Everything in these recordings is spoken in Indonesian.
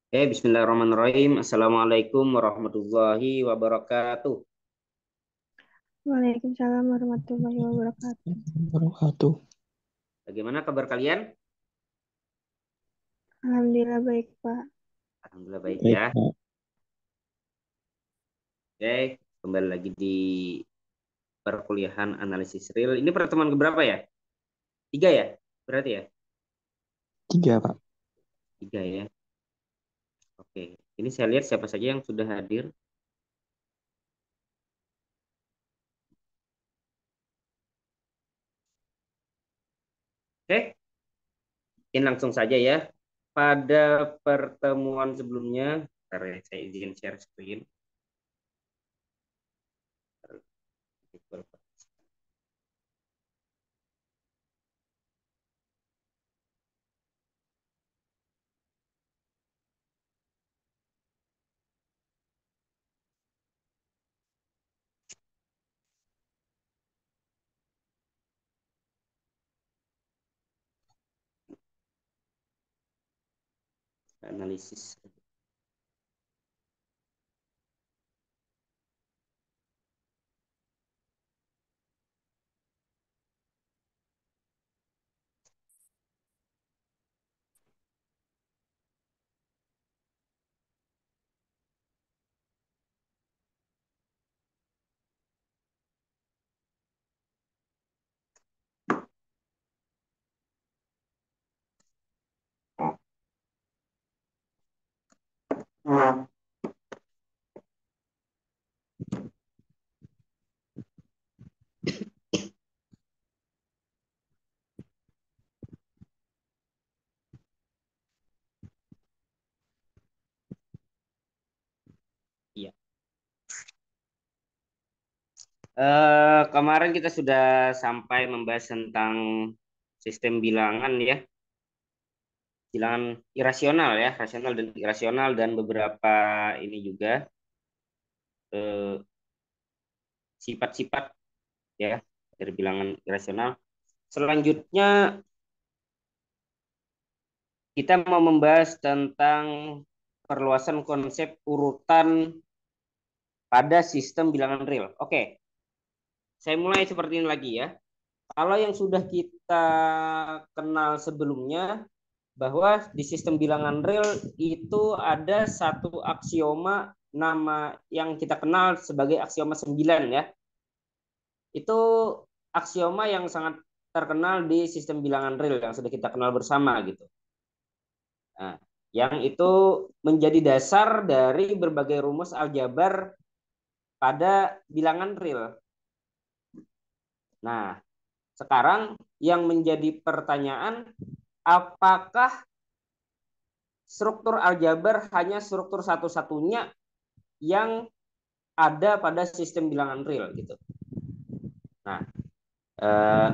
Bismillahirrahmanirrahim. Assalamualaikum warahmatullahi wabarakatuh. Waalaikumsalam warahmatullahi wabarakatuh. Wabarakatuh. Bagaimana kabar kalian? Alhamdulillah baik, Pak. Alhamdulillah baik Baik, ya. Pak. Oke, kembali lagi di perkuliahan analisis real. Ini pertemuan keberapa ya? Tiga ya? Berarti ya? Tiga, Pak. Tiga ya. Oke, ini saya lihat siapa saja yang sudah hadir. Oke, mungkin langsung saja ya. Pada pertemuan sebelumnya, bentar ya, saya izin share screen. Analisis. Iya. Kemarin kita sudah sampai membahas tentang sistem bilangan ya, bilangan irasional ya, rasional dan irasional dan beberapa ini juga eh, sifat-sifat ya dari bilangan irasional. Selanjutnya kita mau membahas tentang perluasan konsep urutan pada sistem bilangan real. Oke, saya mulai seperti ini lagi ya. Kalau yang sudah kita kenal sebelumnya, bahwa di sistem bilangan real itu ada satu aksioma nama yang kita kenal sebagai aksioma 9 ya. Itu aksioma yang sangat terkenal di sistem bilangan real yang sudah kita kenal bersama gitu. Nah, yang itu menjadi dasar dari berbagai rumus aljabar pada bilangan real. Nah, sekarang yang menjadi pertanyaan, apakah struktur aljabar hanya struktur satu-satunya yang ada pada sistem bilangan real gitu. Nah, eh,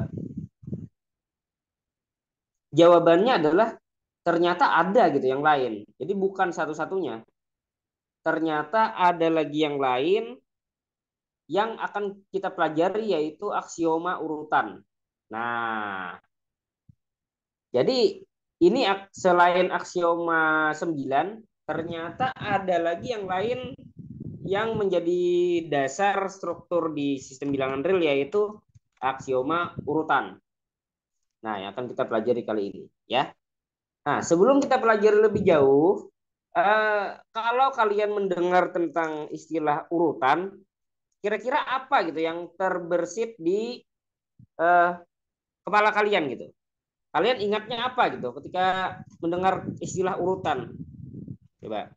jawabannya adalah ternyata ada gitu yang lain. Jadi bukan satu-satunya. Ternyata ada lagi yang lain yang akan kita pelajari yaitu aksioma urutan. Nah, jadi ini selain aksioma 9, ternyata ada lagi yang lain yang menjadi dasar struktur di sistem bilangan real yaitu aksioma urutan. Nah, yang akan kita pelajari kali ini ya. Nah, sebelum kita pelajari lebih jauh, kalau kalian mendengar tentang istilah urutan, kira-kira apa gitu yang terbersit di eh, kepala kalian gitu? Kalian ingatnya apa gitu ketika mendengar istilah urutan? Coba.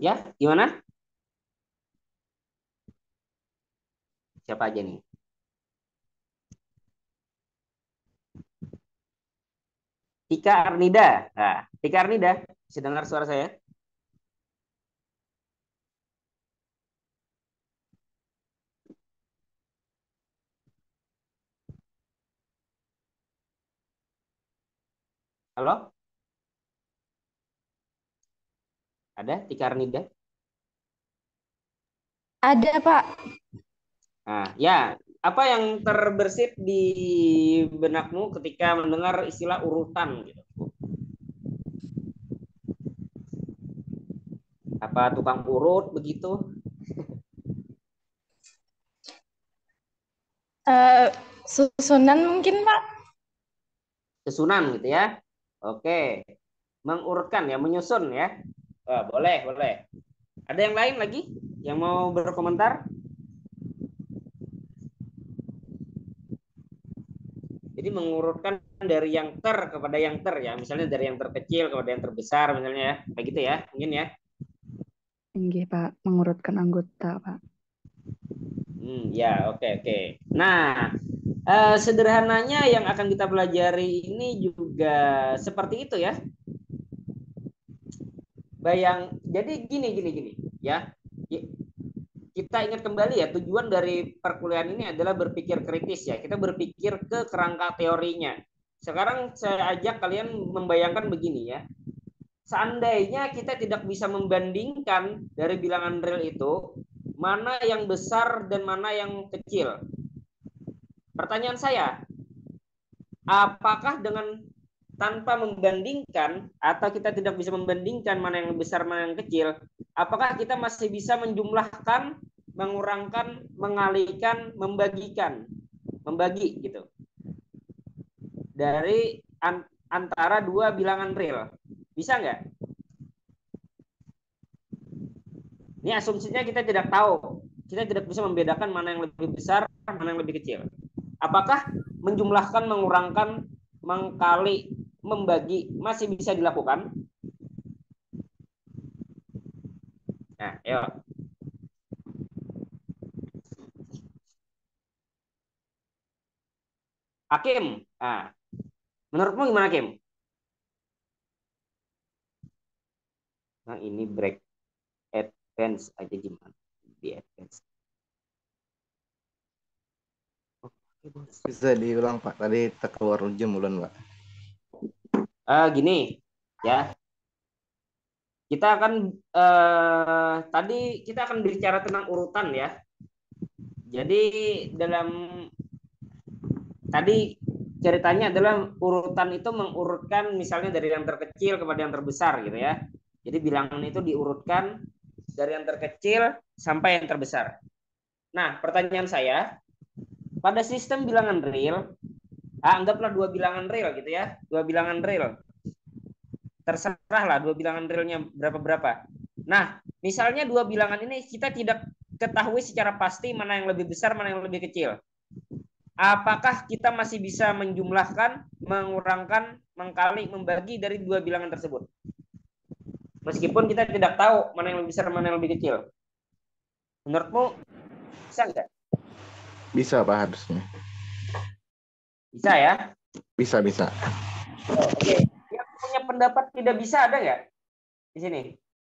Ya, gimana? Siapa aja nih? Tika Arnida. Nah, Tika Arnida, bisa dengar suara saya? Halo? Ada Tika Arnida? Ada, Pak. Nah, ya, apa yang terbersit di benakmu ketika mendengar istilah urutan gitu? Apa tukang urut begitu? Eh, Susunan mungkin, Pak. Susunan gitu ya? Oke, mengurutkan ya, menyusun ya. Wah, boleh, boleh. Ada yang lain lagi yang mau berkomentar? Jadi mengurutkan dari yang ter kepada yang ter ya, misalnya dari yang terkecil kepada yang terbesar misalnya ya, kayak gitu ya, mungkin ya. Nggih, Pak, mengurutkan anggota, Pak. Ya, oke, oke. Nah, sederhananya yang akan kita pelajari ini juga seperti itu ya. Jadi gini ya. Kita ingat kembali ya, tujuan dari perkuliahan ini adalah berpikir kritis ya. Kita berpikir ke kerangka teorinya. Sekarang saya ajak kalian membayangkan begini ya. Seandainya kita tidak bisa membandingkan dari bilangan real itu, mana yang besar dan mana yang kecil. Pertanyaan saya, apakah dengan tanpa membandingkan atau kita tidak bisa membandingkan mana yang besar mana yang kecil, apakah kita masih bisa menjumlahkan, mengurangkan, mengalihkan, membagi gitu dari antara dua bilangan real? Bisa nggak? Ini asumsinya kita tidak tahu, kita tidak bisa membedakan mana yang lebih besar, mana yang lebih kecil. Apakah menjumlahkan, mengurangkan, mengkali, membagi masih bisa dilakukan? Nah, yuk. Hakim, nah, menurutmu gimana, Kim? Nah, ini break advance aja gimana? Di advance. Bisa diulang, Pak. Tadi keluar jam bulan, Pak. Gini, ya. Kita akan tadi kita akan bicara tentang urutan ya. Jadi dalam tadi ceritanya adalah urutan itu mengurutkan misalnya dari yang terkecil kepada yang terbesar gitu ya. Jadi bilangan itu diurutkan dari yang terkecil sampai yang terbesar. Nah, pertanyaan saya, pada sistem bilangan real, anggaplah dua bilangan real gitu ya, dua bilangan real. Terserah lah dua bilangan realnya berapa-berapa. Nah, misalnya dua bilangan ini kita tidak ketahui secara pasti mana yang lebih besar, mana yang lebih kecil. Apakah kita masih bisa menjumlahkan, mengurangkan, mengkali, membagi dari dua bilangan tersebut? Meskipun kita tidak tahu mana yang lebih besar, mana yang lebih kecil. Menurutmu bisa nggak? Bisa, Pak, harusnya. Bisa ya? Bisa, bisa. Oke. Yang punya pendapat tidak bisa ada nggak di sini?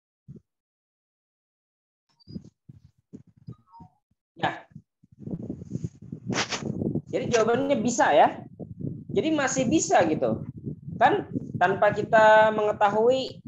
Ya. Jadi jawabannya bisa ya. Jadi masih bisa gitu. Kan tanpa kita mengetahui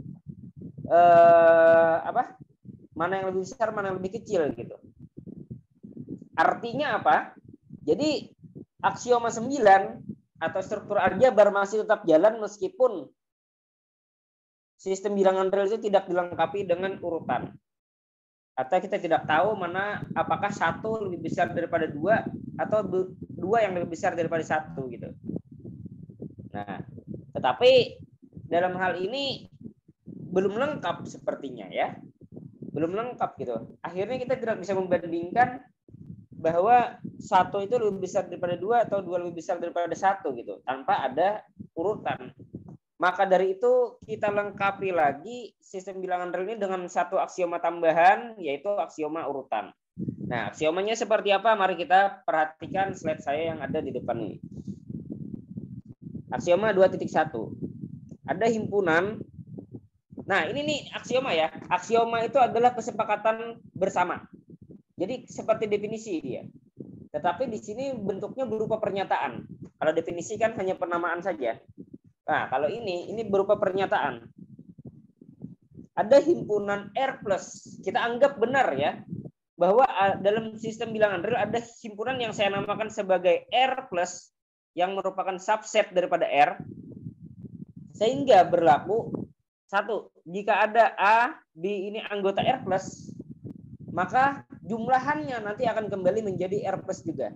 mana yang lebih besar, mana yang lebih kecil gitu. Artinya apa? Jadi aksioma 9 atau struktur aljabar masih tetap jalan meskipun sistem bilangan real itu tidak dilengkapi dengan urutan. Atau kita tidak tahu mana apakah satu lebih besar daripada dua atau dua yang lebih besar daripada satu gitu. Nah, tetapi dalam hal ini belum lengkap sepertinya ya. Belum lengkap gitu. Akhirnya kita tidak bisa membandingkan bahwa satu itu lebih besar daripada dua atau dua lebih besar daripada satu gitu tanpa ada urutan. Maka dari itu kita lengkapi lagi sistem bilangan real ini dengan satu aksioma tambahan, yaitu aksioma urutan. Nah, aksiomanya seperti apa? Mari kita perhatikan slide saya yang ada di depan ini. Aksioma 2.1. Ada himpunan. Nah, ini nih aksioma ya. Aksioma itu adalah kesepakatan bersama. Jadi seperti definisi dia. Tetapi di sini bentuknya berupa pernyataan. Kalau definisi kan hanya penamaan saja. Nah, kalau ini berupa pernyataan. Ada himpunan R+. Kita anggap benar ya, bahwa dalam sistem bilangan real ada himpunan yang saya namakan sebagai R+, yang merupakan subset daripada R, sehingga berlaku satu, jika ada A, B ini anggota R+, maka jumlahannya nanti akan kembali menjadi R+ juga.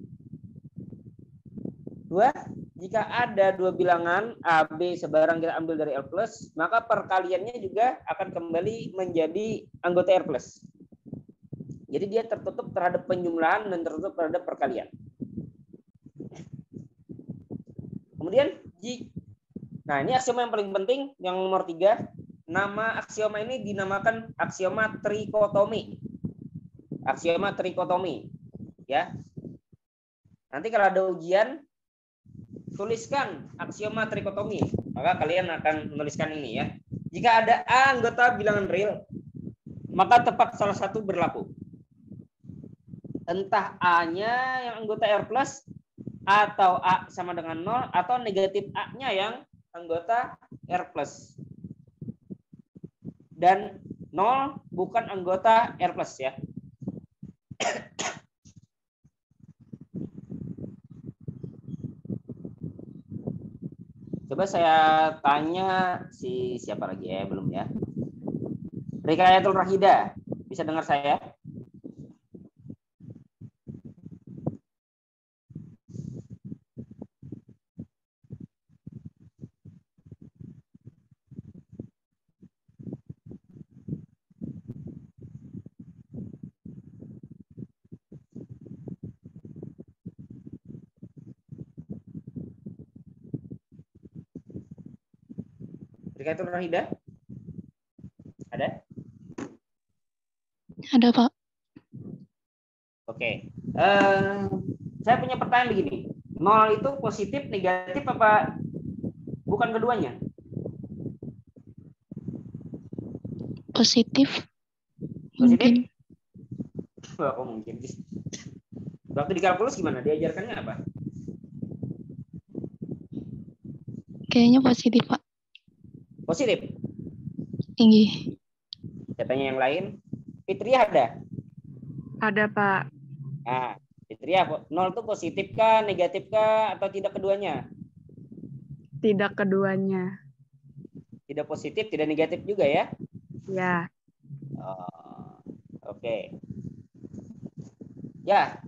Dua, jika ada dua bilangan A, B sebarang kita ambil dari R+, maka perkaliannya juga akan kembali menjadi anggota R+. Jadi dia tertutup terhadap penjumlahan dan tertutup terhadap perkalian. Kemudian, nah ini aksioma yang paling penting, yang nomor 3. Nama aksioma ini dinamakan aksioma trikotomi. Aksioma trikotomi. Ya. Nanti kalau ada ujian, tuliskan aksioma trikotomi. Maka kalian akan menuliskan ini ya. Jika ada A anggota bilangan real, maka tepat salah satu berlaku. Entah A-nya yang anggota R+, atau A sama dengan 0, atau negatif A-nya yang anggota R+. Dan 0 bukan anggota R+ ya. Coba saya tanya siapa lagi ya, belum ya. Rikayatul Rahida, bisa dengar saya? Rikayatul Rahida? Ada? Ada, Pak. Oke. Saya punya pertanyaan begini. 0 itu positif, negatif, apa bukan keduanya? Positif. Positif? Mungkin. Wah, kok mungkin sih? Waktu di kalkulus gimana? Diajarkannya apa? Kayaknya positif, Pak. Positif. Tinggi. Saya tanya yang lain. Fitriah ada? Ada, Pak. Nah, Fitriah, 0 itu positif kah, negatif kah, atau tidak keduanya? Tidak keduanya. Tidak positif, tidak negatif juga ya? Ya. Oh, oke. Ya.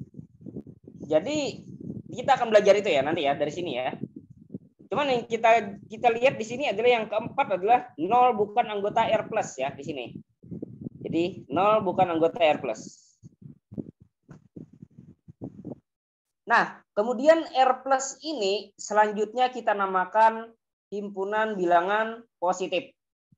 Jadi kita akan belajar itu ya nanti ya dari sini ya. Cuman yang kita lihat di sini adalah yang keempat adalah 0 bukan anggota R+ ya di sini. Jadi 0 bukan anggota R+. Nah, kemudian R+ ini selanjutnya kita namakan himpunan bilangan positif.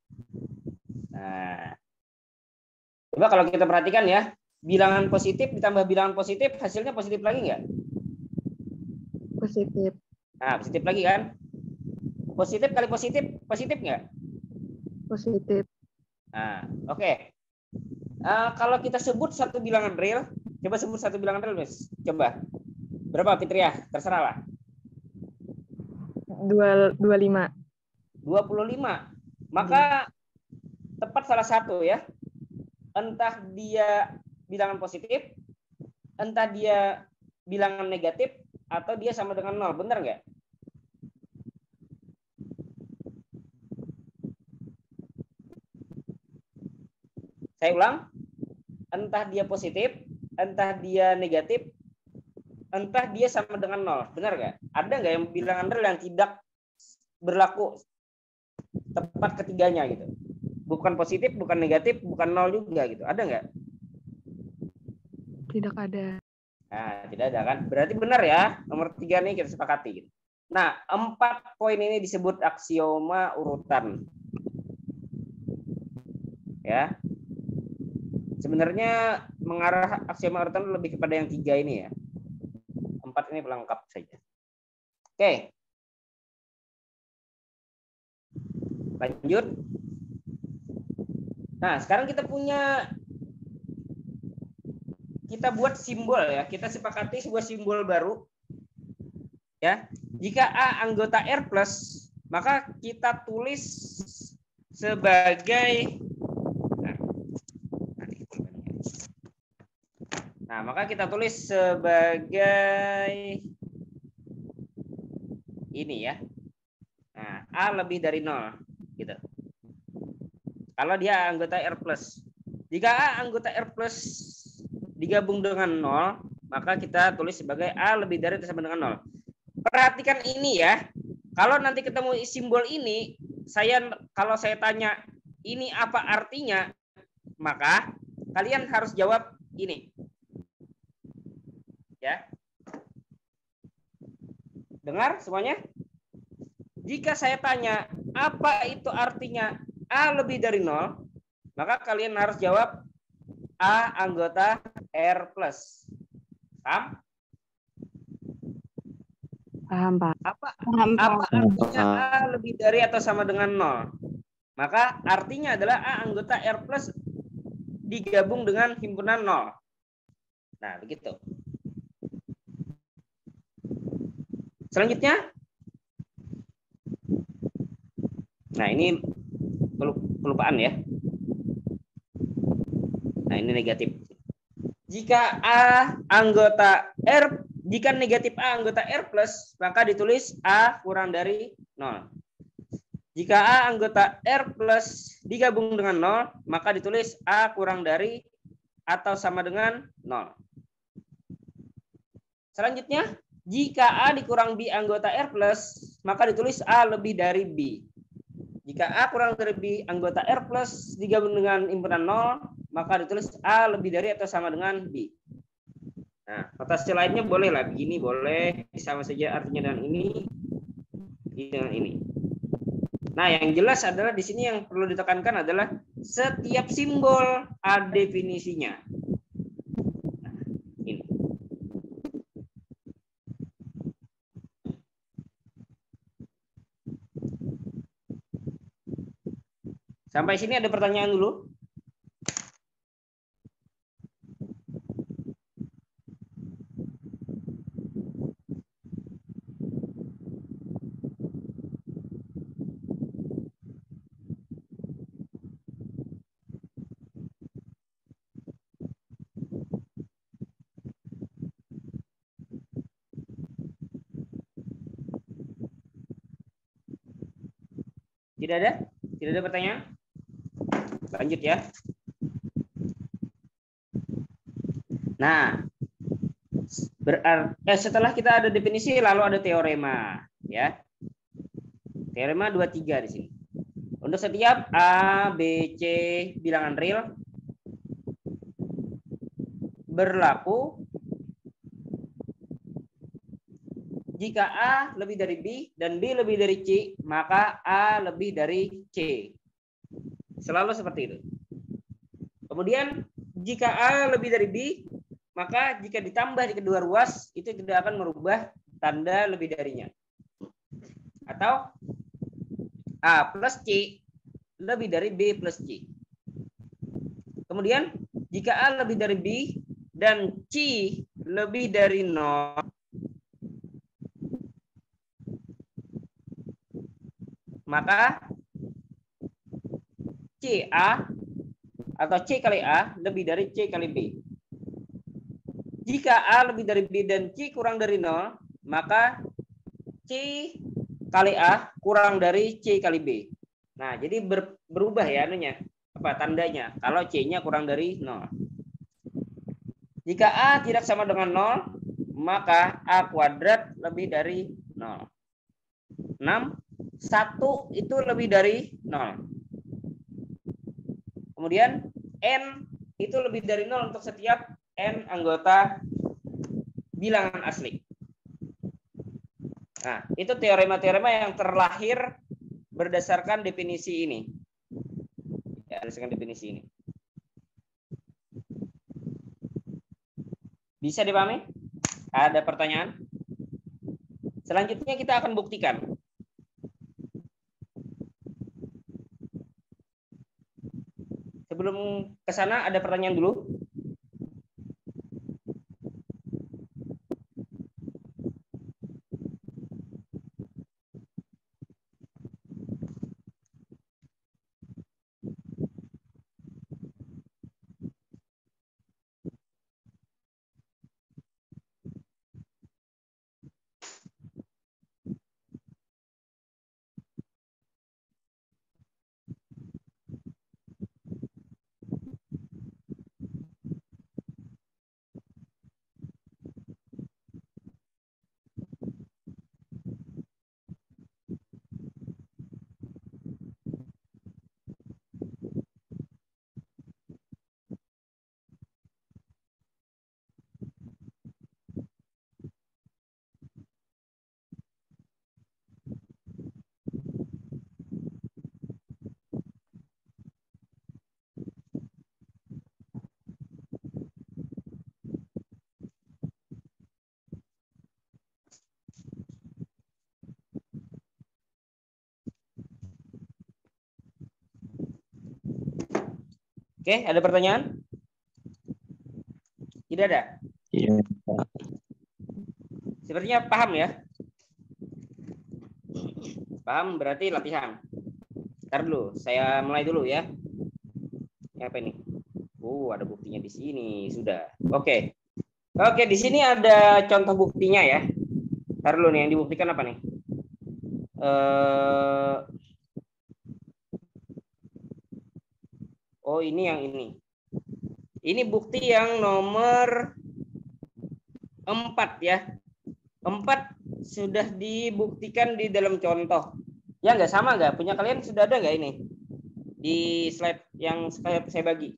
Nah, coba kalau kita perhatikan ya, bilangan positif ditambah bilangan positif hasilnya positif lagi nggak? Positif. Nah, positif lagi kan? Positif kali positif, positif nggak? Positif. Nah, oke. Kalau kita sebut satu bilangan real, coba sebut satu bilangan real, Mas. Coba. Berapa, Fitriah? Terserah lah. 25. 25. Maka tepat salah satu ya. Entah dia bilangan positif, entah dia bilangan negatif, atau dia sama dengan 0. Benar nggak? Saya ulang, entah dia positif, entah dia negatif, entah dia sama dengan 0. Benar nggak? Ada nggak yang bilangan real yang tidak berlaku tepat ketiganya gitu? Bukan positif, bukan negatif, bukan 0 juga gitu. Ada nggak? Tidak ada. Nah, tidak ada kan? Berarti benar ya. Nomor 3 nih kita sepakati gitu. Nah, 4 poin ini disebut aksioma urutan. Ya. Sebenarnya mengarah aksioma urutan lebih kepada yang 3 ini ya. 4 ini pelengkap saja. Oke. Lanjut. Nah, sekarang kita buat simbol ya. Kita sepakati sebuah simbol baru. Ya. Jika A anggota R+, maka kita tulis sebagai maka kita tulis sebagai ini ya. Nah, A lebih dari 0 gitu. Kalau dia anggota R+. Jika A anggota R+ digabung dengan 0, maka kita tulis sebagai A lebih dari atau sama dengan 0. Perhatikan ini ya. Kalau nanti ketemu simbol ini, kalau saya tanya ini apa artinya, maka kalian harus jawab ini. Ya. Dengar semuanya? Jika saya tanya apa itu artinya A lebih dari 0, maka kalian harus jawab A anggota R+. Paham? Paham, Pak. Apa Paham, Pak. artinya A lebih dari atau sama dengan 0? Maka artinya adalah A anggota R+ digabung dengan himpunan 0. Nah, begitu. Selanjutnya. Nah, ini kelupaan ya. Nah, ini negatif. Jika negatif A anggota R+, maka ditulis A kurang dari 0. Jika A anggota R+ digabung dengan 0, maka ditulis A kurang dari atau sama dengan 0. Selanjutnya, jika A dikurang B anggota R+, maka ditulis A lebih dari B. Jika A kurang dari B anggota R+ digabung dengan himpunan 0, maka ditulis A lebih dari atau sama dengan B. Nah, notasi lainnya boleh lah, begini boleh, sama saja artinya dengan ini dengan ini. Nah, yang jelas adalah di sini yang perlu ditekankan adalah setiap simbol ada definisinya. Nah, ini. Sampai sini ada pertanyaan dulu? Tidak ada? Tidak ada pertanyaan? Lanjut ya. Nah, setelah kita ada definisi, lalu ada teorema, ya. Teorema 23 di sini. Untuk setiap A, B, C bilangan real berlaku jika A lebih dari B dan B lebih dari C, maka A lebih dari C. Selalu seperti itu. Kemudian jika A lebih dari B, maka jika ditambah di kedua ruas itu tidak akan merubah tanda lebih darinya. Atau A plus C lebih dari B plus C. Kemudian jika A lebih dari B dan C lebih dari 0, maka CA atau C kali A lebih dari C kali B. Jika A lebih dari B dan C kurang dari 0, maka C kali A kurang dari C kali B. Nah, jadi berubah ya anunya, tandanya kalau C-nya kurang dari 0. Jika A tidak sama dengan 0, maka A kuadrat lebih dari 0. 6, 1 itu lebih dari 0. Kemudian N itu lebih dari 0 untuk setiap N anggota bilangan asli. Nah, itu teorema-teorema yang terlahir berdasarkan definisi ini. Ya, berdasarkan definisi ini. Bisa dipahami? Ada pertanyaan? Selanjutnya kita akan buktikan. Sebelum ke sana ada pertanyaan dulu. Oke, ada pertanyaan? Tidak ada? Iya, Pak. Sepertinya paham ya? Paham berarti latihan. Ntar dulu, saya mulai dulu ya. Ini apa ini? Ada buktinya di sini sudah. Oke, di sini ada contoh buktinya ya. Ntar dulu nih yang dibuktikan apa nih? Ini yang ini. Ini bukti yang nomor 4 ya. 4 sudah dibuktikan di dalam contoh. Ya nggak sama nggak? Punya kalian sudah ada nggak ini? Di slide yang saya bagi.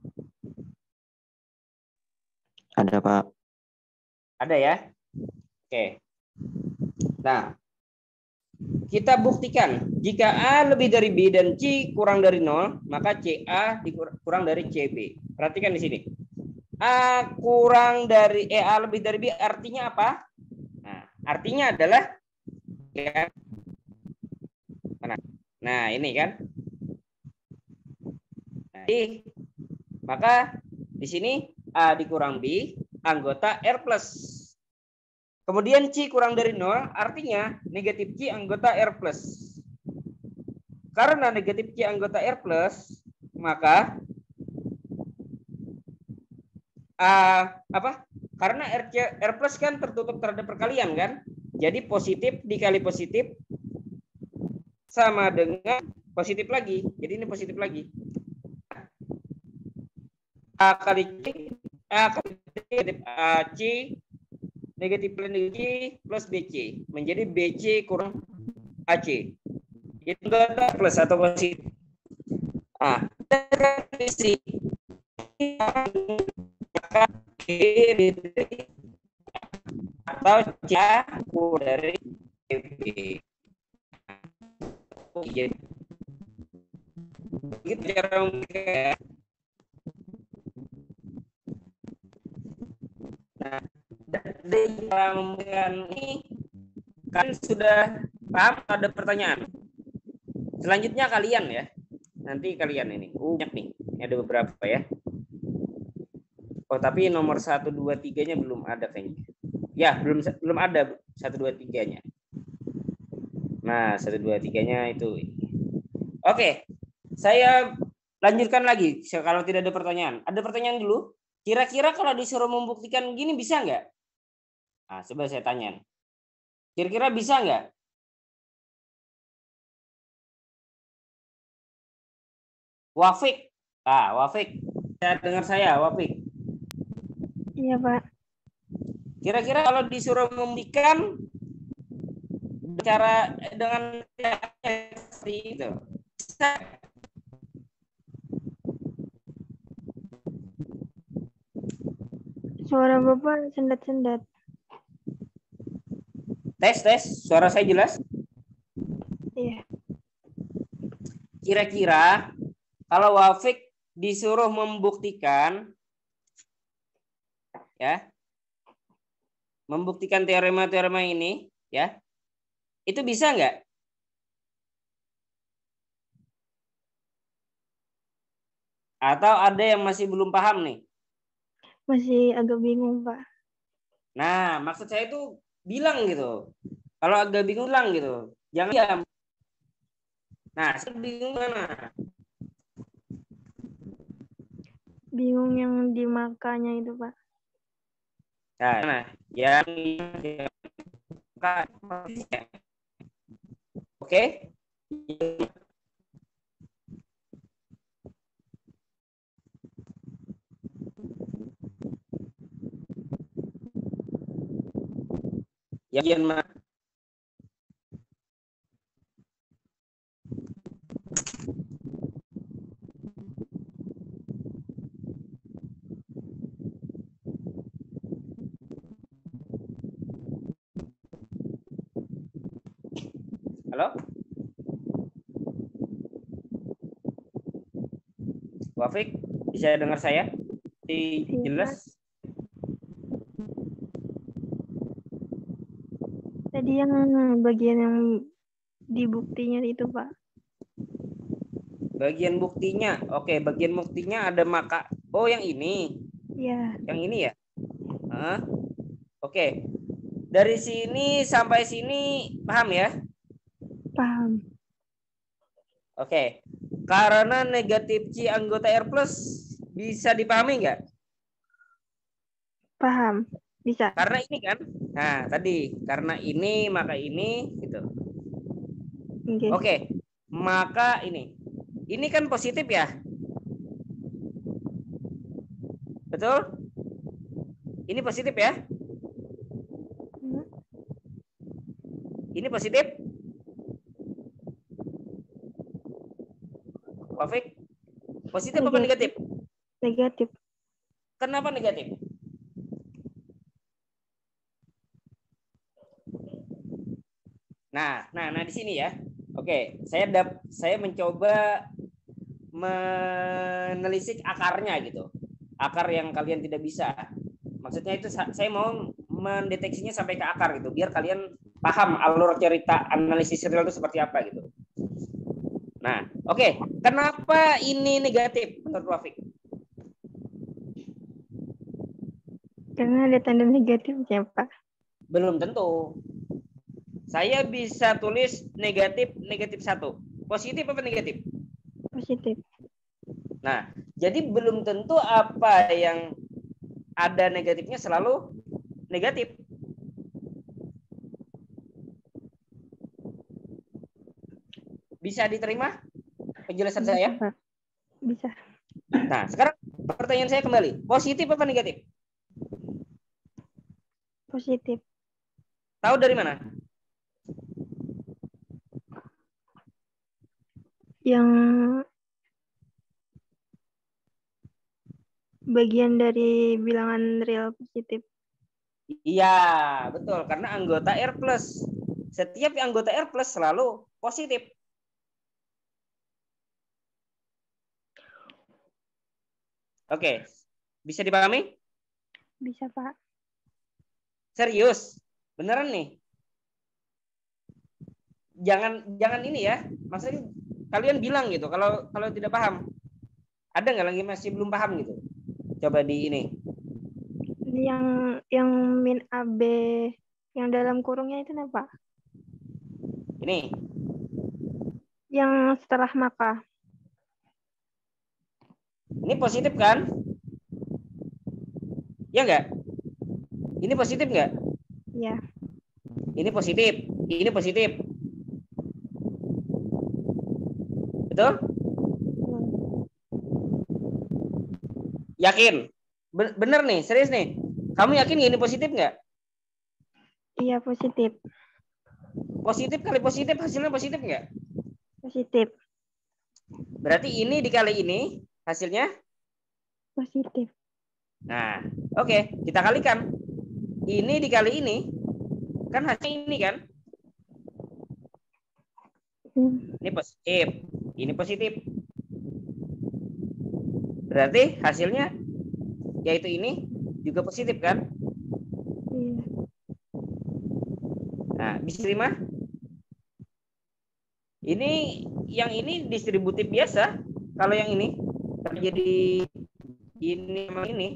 Ada, Pak. Ada ya? Oke. Nah, kita buktikan jika A lebih dari B dan C kurang dari 0, maka CA kurang dari CB. Perhatikan di sini. A lebih dari B artinya apa? Nah, artinya adalah ya. Nah, ini kan. Jadi, maka di sini A dikurang B anggota R plus. Kemudian C kurang dari 0 artinya negatif C anggota R plus. Karena negatif C anggota R plus, maka karena R plus kan tertutup terhadap perkalian kan? Jadi positif dikali positif sama dengan positif lagi. Jadi ini positif lagi. A kali C negatif C negatif plus BC menjadi BC kurang AC. Itu enggak plus atau positif. Isi atau C dari B. Jadi gitu cara membuktikan. Nah, dari cara membuktikan ini kan sudah paham. Ada pertanyaan? Selanjutnya kalian ya. Nanti kalian ini. Banyak nih. Ada beberapa ya. Tapi nomor 1, 2, 3-nya belum ada kayaknya. Ya, belum ada 1, 2, 3-nya. Nah, 1, 2, 3-nya itu. Oke. Saya lanjutkan lagi kalau tidak ada pertanyaan. Ada pertanyaan dulu? Kira-kira kalau disuruh membuktikan gini bisa nggak? Nah, coba saya tanya. Kira-kira bisa nggak? Wafik. Wafik. Saya dengar saya, Wafik. Iya, Pak. Kira-kira kalau disuruh membuktikan cara dengan seperti itu. Suara Bapak sendat-sendat. Tes, suara saya jelas? Iya. Kira-kira kalau Wafik disuruh membuktikan, ya, membuktikan teorema-teorema ini, ya, itu bisa nggak? Atau ada yang masih belum paham nih? Masih agak bingung, Pak. Nah, maksud saya itu bilang gitu. Kalau agak bingung bilang gitu. Jangan diam. Nah, saya bingung mana? Bingung yang di makanya itu, Pak. Nah, yang oke. Yang mana? Halo? Wafik, bisa dengar saya? Jelas? Tadi yang bagian yang di buktinya itu, Pak. Bagian buktinya. Oke, bagian buktinya ada maka. Oh, yang ini. Iya. Yang ini ya? Hah? Oke. Dari sini sampai sini paham ya? Paham. Oke. Karena negatif C anggota R plus bisa dipahami nggak? Paham. Bisa. Karena ini kan. Nah, tadi karena ini maka ini gitu. Oke. Oke. Maka ini. Ini kan positif ya? Betul? Ini positif ya? Ini positif? Wafik? Positif apa negatif? Negatif. Kenapa negatif? Nah di sini ya. Oke, saya mencoba menelisik akarnya gitu. Akar yang kalian tidak bisa. Maksudnya itu saya mau mendeteksinya sampai ke akar gitu, biar kalian paham alur cerita analisis serial itu seperti apa gitu. Nah, oke. Kenapa ini negatif menurut Wafik? Karena ada tanda negatifnya, Pak. Belum tentu. Saya bisa tulis negatif 1. Positif apa negatif? Positif. Nah, jadi belum tentu apa yang ada negatifnya selalu negatif. Bisa diterima penjelasan saya? Pak. Bisa. Nah, sekarang pertanyaan saya kembali. Positif apa negatif? Positif. Tahu dari mana? Yang bagian dari bilangan real positif. Iya, betul. Karena anggota R plus. Setiap anggota R plus selalu positif. Oke. Bisa dipahami? Bisa, Pak. Serius? Beneran nih? Jangan ini ya. Maksudnya kalian bilang gitu kalau tidak paham. Ada nggak lagi masih belum paham gitu? Coba di ini. Yang min AB yang dalam kurungnya itu apa? Ini. Yang setelah maka. Ini positif kan? Ya nggak? Ini positif nggak? Ya. Ini positif. Ini positif. Betul? Yakin? Bener nih, serius nih. Kamu yakin ini positif nggak? Iya, positif. Positif kali positif, hasilnya positif nggak? Positif. Berarti ini dikali ini, hasilnya? Positif. Nah, oke. Kita kalikan. Ini dikali ini, Kan hasilnya ini kan? Hmm. Ini positif. Ini positif. Berarti hasilnya yaitu ini juga positif kan? Iya. Nah, bisa terima? Ini yang ini distributif biasa. Kalau yang ini jadi ini sama ini.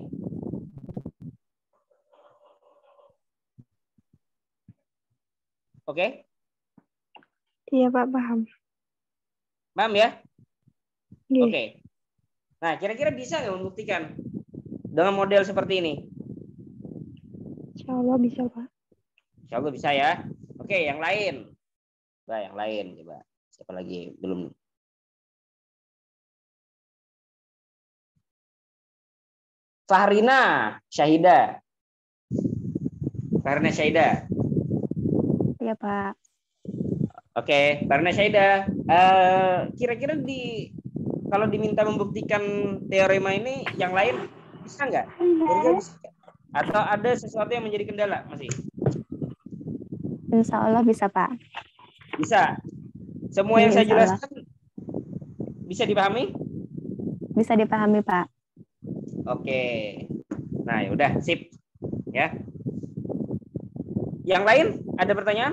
Oke? Iya Pak, paham. Paham ya? Iya. Oke. Nah, kira-kira bisa nggak membuktikan dengan model seperti ini? Insya Allah bisa Pak. Insya Allah bisa ya. Oke, yang lain. Coba yang lain. Coba. Siapa lagi? Belum. Fahrina Syahida. Fahrina Syahida. Iya Pak. Oke, Fahrina Syahida. Kira-kira kalau diminta membuktikan teorema ini, yang lain bisa nggak? Kira-kira bisa nggak? Atau ada sesuatu yang menjadi kendala masih? Insya Allah bisa Pak. Bisa. Semua yang saya Insya Allah. jelaskan bisa dipahami? Bisa dipahami Pak. Oke. Nah, ya udah, sip. Ya. Yang lain ada pertanyaan?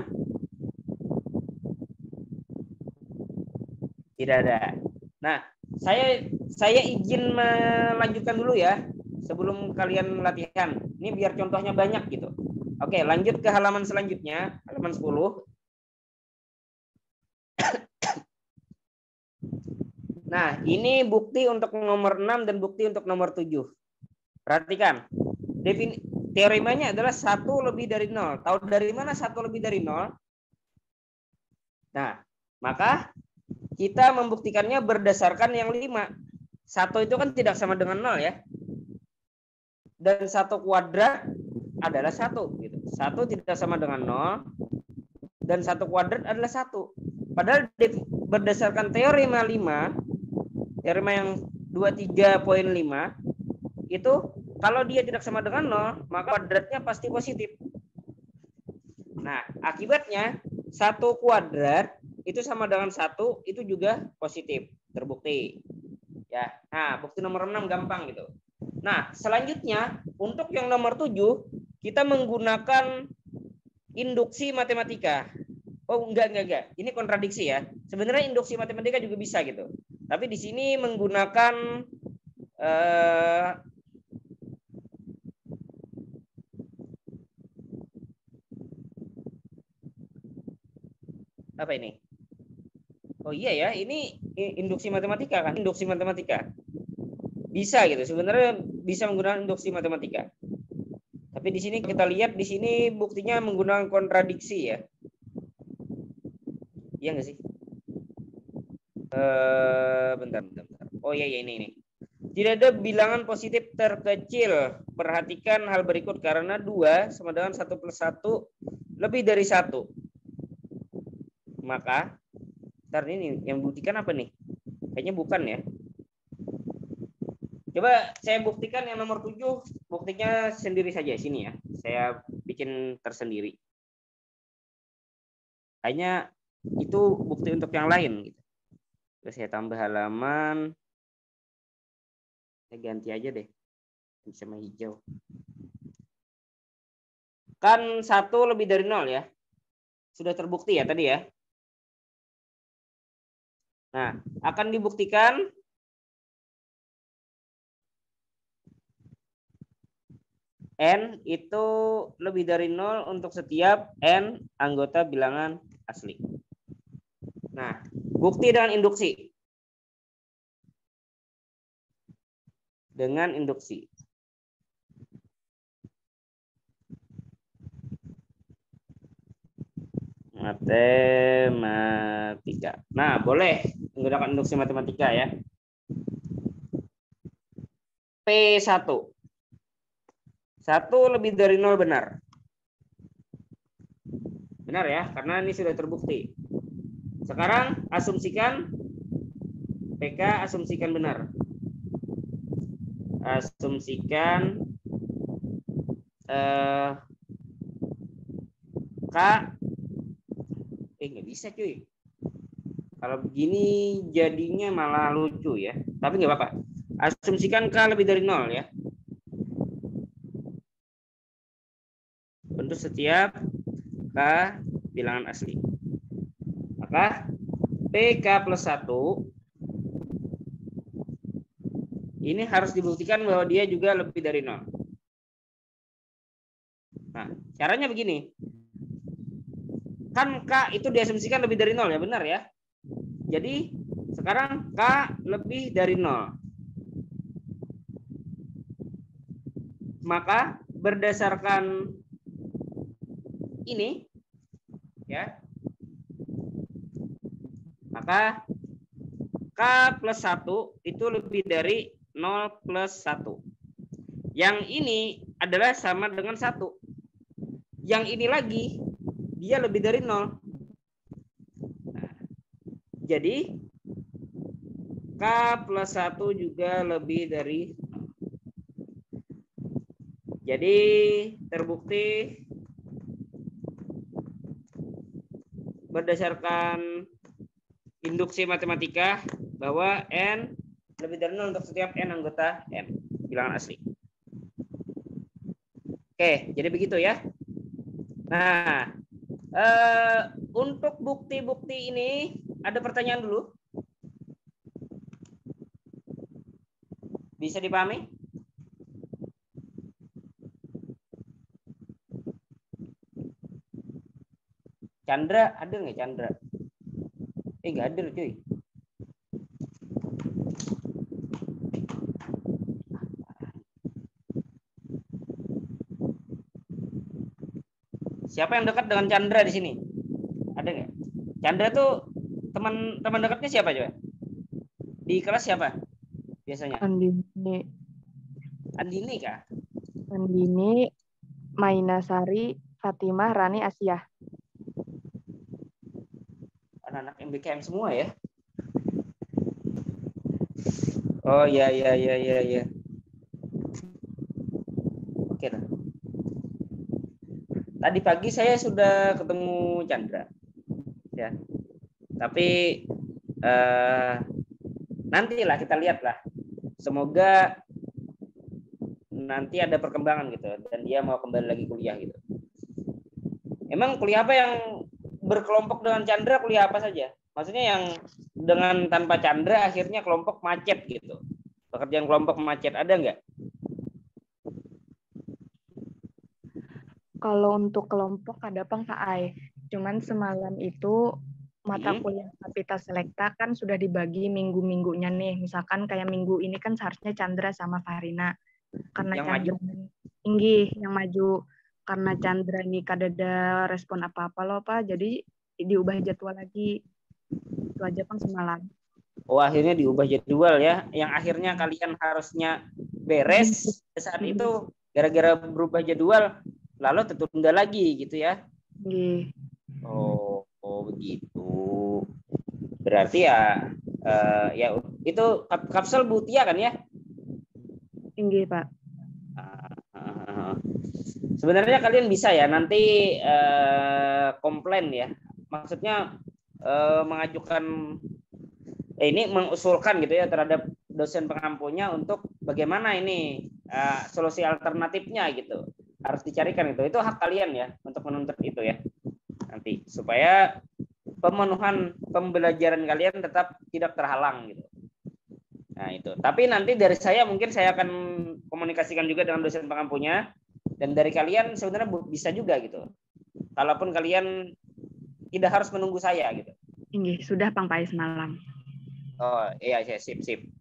Tidak ada. Nah, saya izin melanjutkan dulu ya sebelum kalian latihan. Ini biar contohnya banyak gitu. Oke, lanjut ke halaman selanjutnya, halaman 10. Nah, ini bukti untuk nomor 6 dan bukti untuk nomor 7. Perhatikan. Teoremanya adalah 1 lebih dari 0. Tahu dari mana 1 lebih dari 0? Nah, maka kita membuktikannya berdasarkan yang 5. 1 itu kan tidak sama dengan 0 ya. Dan 1 kuadrat adalah 1. Gitu. 1 tidak sama dengan 0. Dan 1 kuadrat adalah 1. Padahal berdasarkan teorema 5, teorema yang 23.5, itu kalau dia tidak sama dengan 0, maka kuadratnya pasti positif. Nah, akibatnya 1 kuadrat itu sama dengan 1, itu juga positif. Terbukti. Ya. Nah, bukti nomor 6 gampang gitu. Nah, selanjutnya untuk yang nomor 7, kita menggunakan induksi matematika. Oh, enggak. Ini kontradiksi ya. Sebenarnya induksi matematika juga bisa gitu. Tapi di sini menggunakan apa ini? Oh iya ya, ini induksi matematika kan? Induksi matematika. Bisa gitu. Sebenarnya bisa menggunakan induksi matematika. Tapi di sini kita lihat di sini buktinya menggunakan kontradiksi ya. Iya nggak sih? Bentar. Oh iya ini. Tidak ada bilangan positif terkecil. Perhatikan hal berikut karena 2 sama dengan 1 plus 1 lebih dari 1. Maka ntar ini yang buktikan apa nih? Kayaknya bukan ya. Coba saya buktikan yang nomor 7, buktinya sendiri saja sini ya. Saya bikin tersendiri. Kayaknya itu bukti untuk yang lain gitu. Terus saya tambah halaman. Saya ganti aja deh. Sama hijau. Kan 1 lebih dari 0 ya. Sudah terbukti ya tadi ya. Nah, akan dibuktikan N itu lebih dari 0 untuk setiap N anggota bilangan asli. Nah, bukti dengan induksi. Dengan induksi. Matematika. Nah, boleh menggunakan induksi matematika ya. P1. 1 lebih dari 0 benar. Benar ya, karena ini sudah terbukti. Sekarang asumsikan PK, asumsikan benar. Asumsikan K nggak bisa cuy. Kalau begini jadinya malah lucu ya. Tapi nggak apa-apa. Asumsikan K lebih dari 0 ya. Untuk setiap K bilangan asli. Maka PK plus 1 ini harus dibuktikan bahwa dia juga lebih dari 0. Nah, caranya begini. Kan K itu diasumsikan lebih dari 0 ya, benar ya? Jadi sekarang K lebih dari 0. Maka berdasarkan ini ya, maka K plus 1 itu lebih dari 0 plus 1. Yang ini adalah sama dengan 1. Yang ini lagi dia lebih dari 0. Jadi K plus 1 juga lebih dari 0. Jadi terbukti berdasarkan induksi matematika bahwa N lebih dari 0 untuk setiap N anggota M bilangan asli. Oke, jadi begitu ya. Nah, untuk bukti-bukti ini ada pertanyaan dulu? Bisa dipahami? Chandra, hadir nggak Chandra? Nggak hadir cuy. Siapa yang dekat dengan Chandra di sini? Ada nggak? Chandra tuh teman dekatnya siapa coba? Di kelas siapa biasanya? Andini, Andini kah? Andini, Mainasari, Fatimah, Rani, Asia. Anak-anak MBKM semua ya? Oh ya. Oke lah. Tadi pagi saya sudah ketemu Chandra, ya. Tapi nantilah kita lihatlah. Semoga nanti ada perkembangan gitu dan dia mau kembali lagi kuliah gitu. Emang kuliah apa yang berkelompok dengan Chandra, kuliah apa saja? Maksudnya yang dengan tanpa Chandra akhirnya kelompok macet gitu. Pekerjaan kelompok macet ada nggak? Kalau untuk kelompok ada Bang Pak Ai. Cuman semalam itu mata kuliah Kapita Selekta kan sudah dibagi minggu-minggunya nih. Misalkan kayak minggu ini kan seharusnya Chandra sama Farina. Karena Yang Chandra tinggi yang maju. Karena Chandra ini kadada respon apa-apa loh Pak. Jadi diubah jadwal lagi. Itu aja Bang semalam. Oh, akhirnya diubah jadwal ya. Yang akhirnya kalian harusnya beres saat itu gara-gara berubah jadwal lalu tertunda lagi gitu ya. Oh begitu. Berarti ya itu Kapsel Butia kan ya? Tinggi Pak. Sebenarnya kalian bisa ya nanti komplain ya. Maksudnya mengajukan ini mengusulkan gitu ya terhadap dosen pengampunya untuk bagaimana ini solusi alternatifnya gitu. Harus dicarikan itu hak kalian ya untuk menuntut itu ya nanti supaya pemenuhan pembelajaran kalian tetap tidak terhalang gitu. Nah itu. Tapi nanti dari saya mungkin saya akan komunikasikan juga dengan dosen pengampunya dan dari kalian sebenarnya bisa juga gitu. Kalaupun kalian tidak harus menunggu saya gitu. Tinggi sudah Bang Pai semalam. Oh iya sip.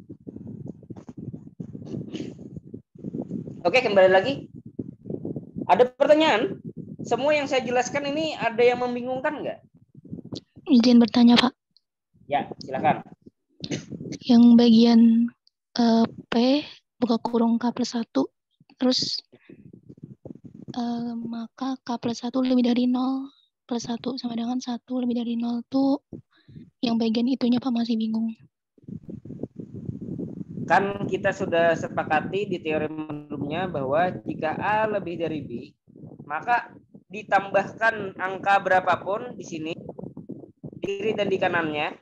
Oke kembali lagi. Ada pertanyaan? Semua yang saya jelaskan ini ada yang membingungkan nggak? Izin bertanya, Pak. Ya, silakan. Yang bagian P buka kurung K plus 1, terus maka K plus 1 lebih dari 0 plus 1 sama dengan 1 lebih dari 0 tuh yang bagian itunya Pak masih bingung. Kan kita sudah sepakati di teori sebelumnya bahwa jika A lebih dari B, maka ditambahkan angka berapapun di sini, di kiri dan di kanannya,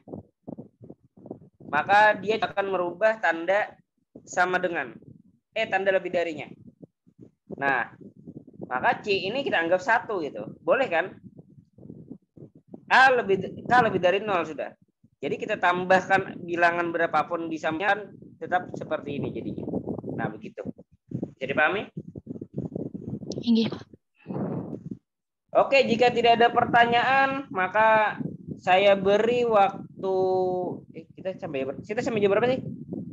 maka dia akan merubah tanda sama dengan tanda lebih darinya. Nah, maka C ini kita anggap 1 gitu. Boleh kan? K lebih dari 0 sudah. Jadi kita tambahkan bilangan berapapun disamakan tetap seperti ini jadinya. Nah, begitu. Jadi pahami? Inggih, Pak. Oke, jika tidak ada pertanyaan, maka saya beri waktu kita sampai jam berapa sih?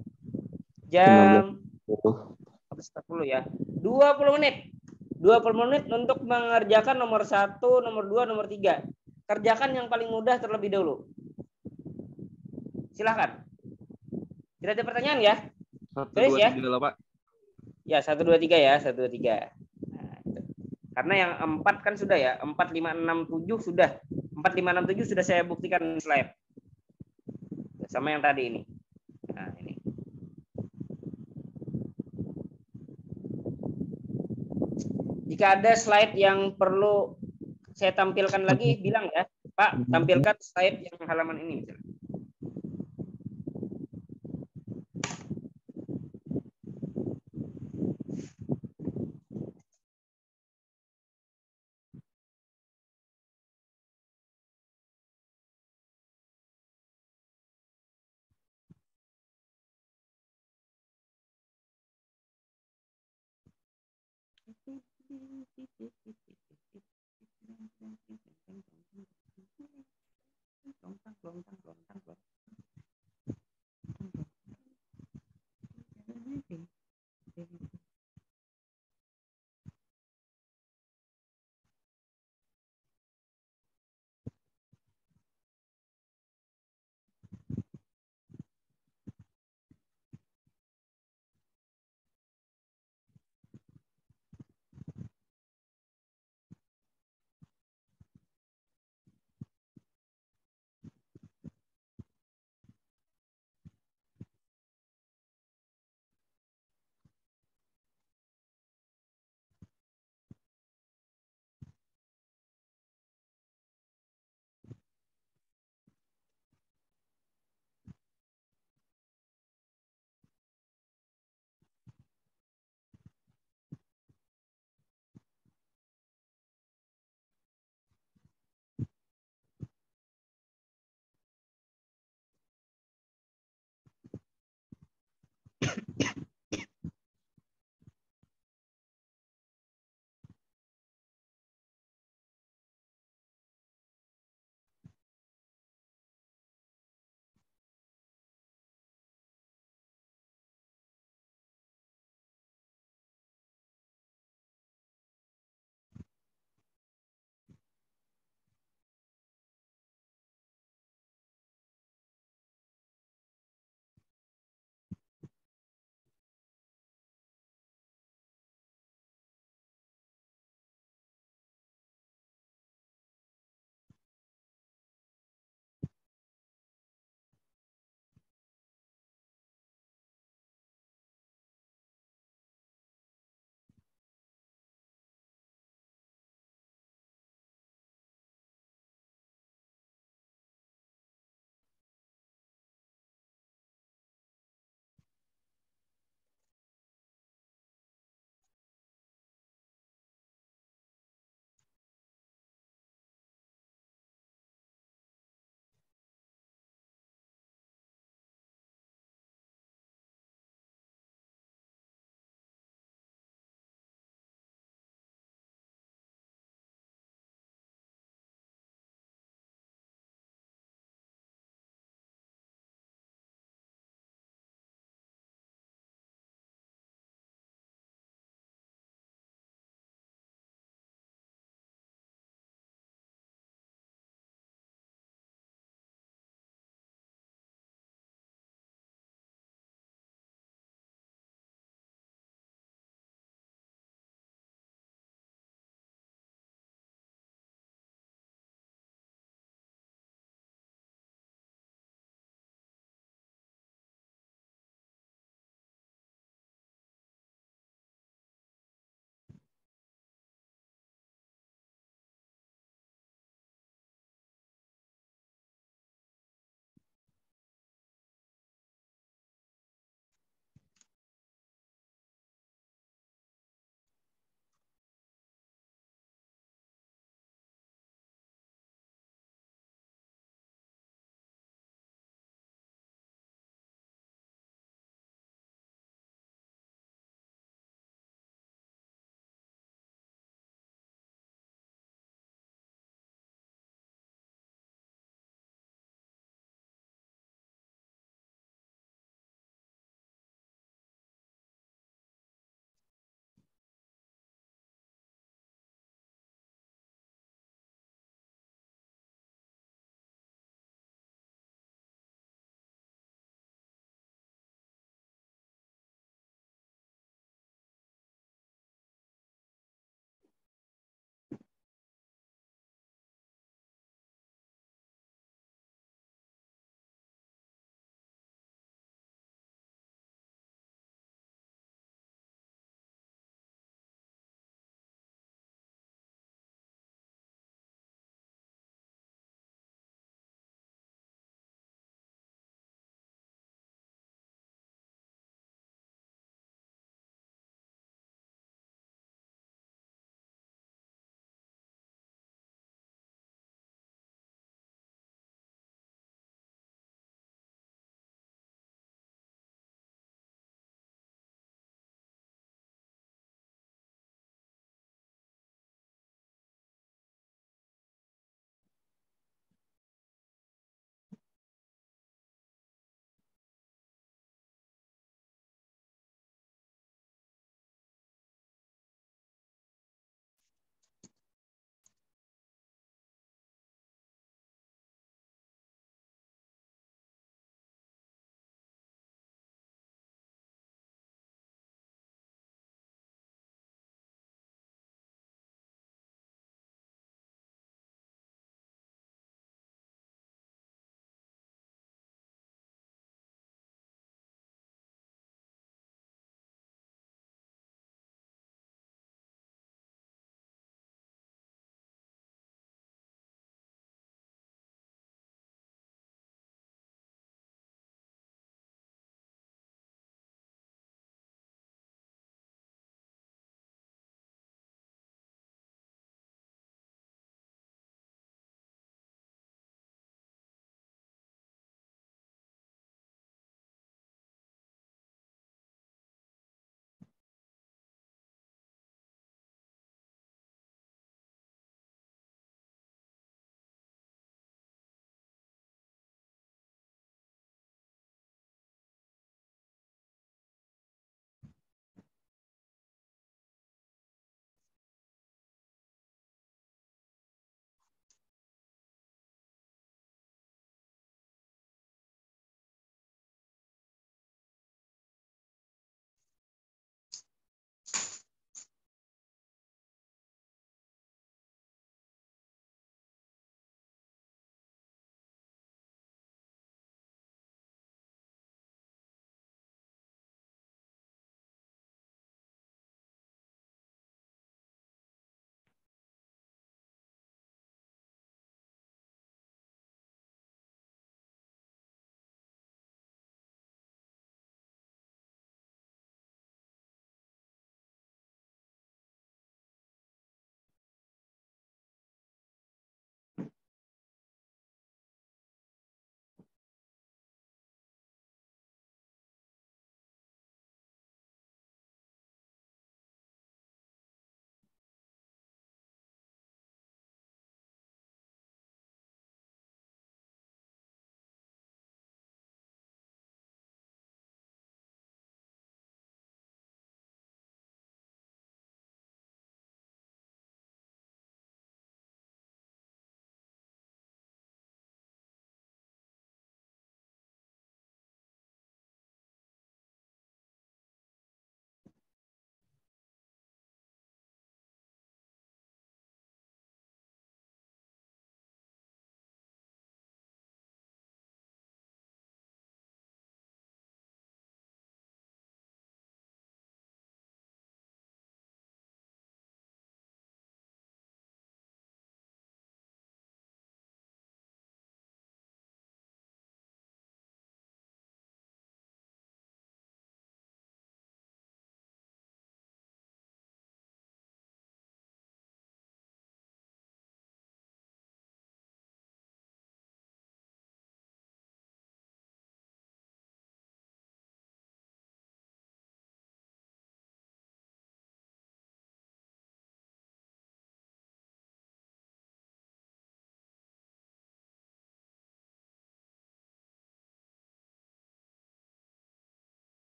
Jam 10 ya. 20 menit. 20 menit untuk mengerjakan nomor 1, nomor 2, nomor 3. Kerjakan yang paling mudah terlebih dahulu. Silahkan. Tidak ada pertanyaan ya? 1, Tulis 2, ya. 3 lah, Pak. Ya, 1, 2, 3 ya. 1, 2, 3. Nah, itu. Karena yang 4 kan sudah ya. 4, 5, 6, 7 sudah. 4, 5, 6, 7 sudah saya buktikan slide. Sama yang tadi ini. Nah, ini. Jika ada slide yang perlu saya tampilkan lagi, bilang ya. Pak, tampilkan slide yang halaman ini misalnya.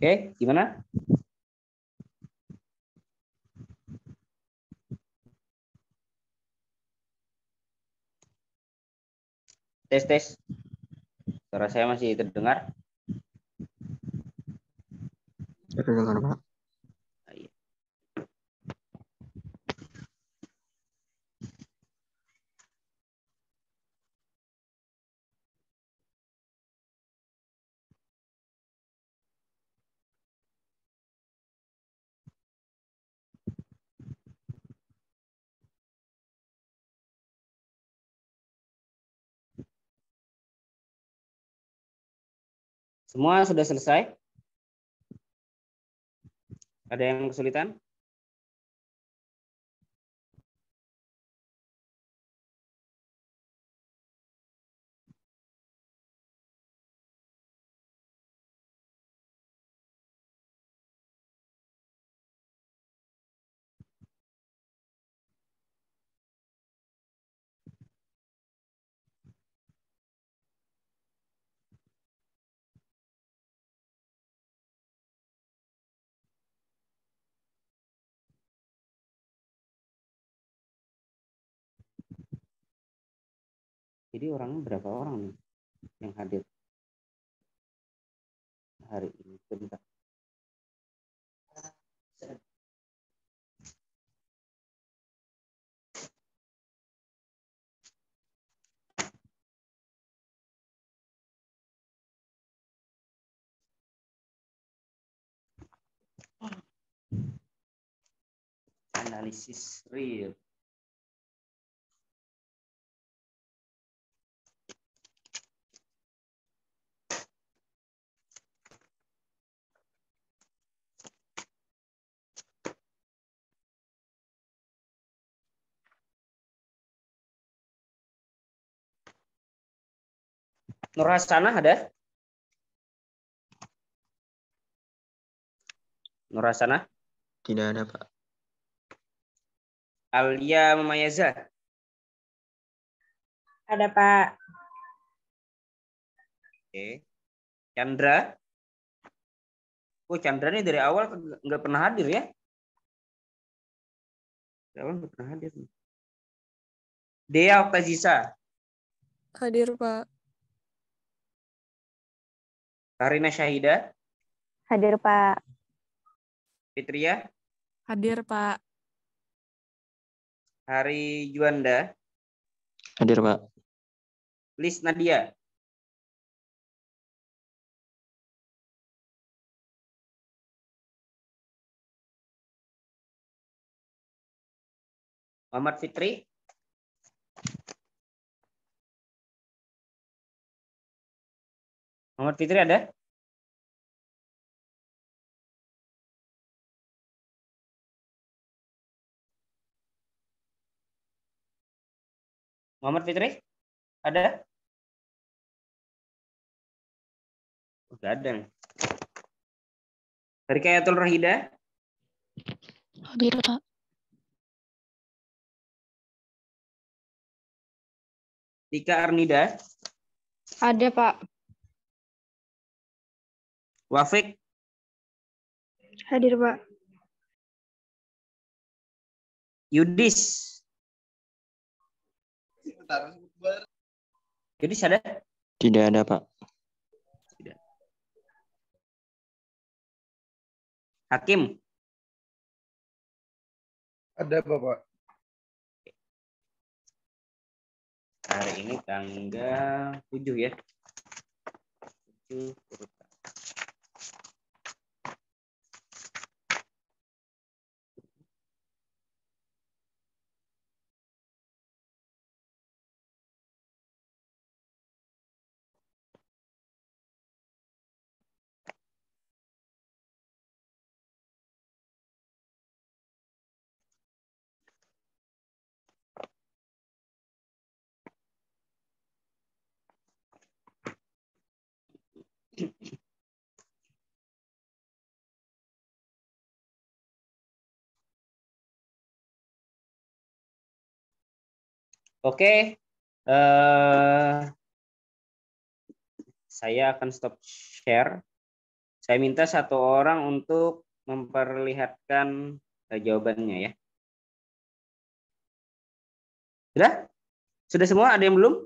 Oke, gimana? Tes, tes. Suara saya masih terdengar? Terdengar, Pak. Semua sudah selesai? Ada yang kesulitan? Jadi orangnya berapa orang nih yang hadir hari ini? Bentar. Analisis real. Nur Hasanah ada? Nur Hasanah? Tidak ada, Pak. Alia Mamayaza? Ada, Pak. Oke. Chandra? Oh, Chandra ini dari awal nggak pernah hadir ya? Dari awal nggak pernah hadir. Dea Oktazisa? Hadir, Pak. Karina Syahida? Hadir, Pak. Fitria? Hadir, Pak. Hari Juanda? Hadir, Pak. Lis Nadia? Muhammad Fitri? Muhammad Fitri ada? Muhammad Fitri? Ada? Enggak ada. Rikayatul Rahida? Hadir, Pak. Tika Arnida? Ada, Pak. Wafik? Hadir, Pak. Yudis? Yudis ada? Tidak ada, Pak. Tidak. Hakim? Ada Bapak. Hari ini tanggal 7 ya. 7. Oke, saya akan stop share. Saya minta satu orang untuk memperlihatkan jawabannya ya. Sudah? Sudah semua? Ada yang belum?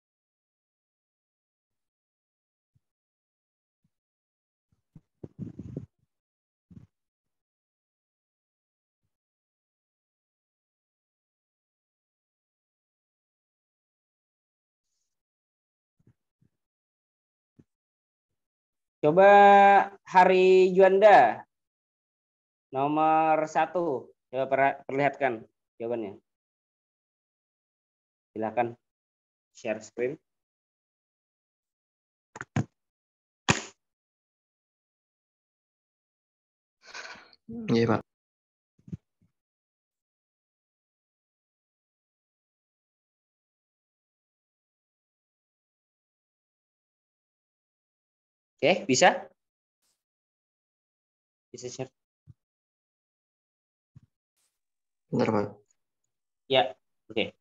Coba Hari Juanda nomor 1. Coba perlihatkan jawabannya. Silakan share screen. Iya, Pak. Oke, bisa? Bisa share. Bentar, Pak. Ya, oke.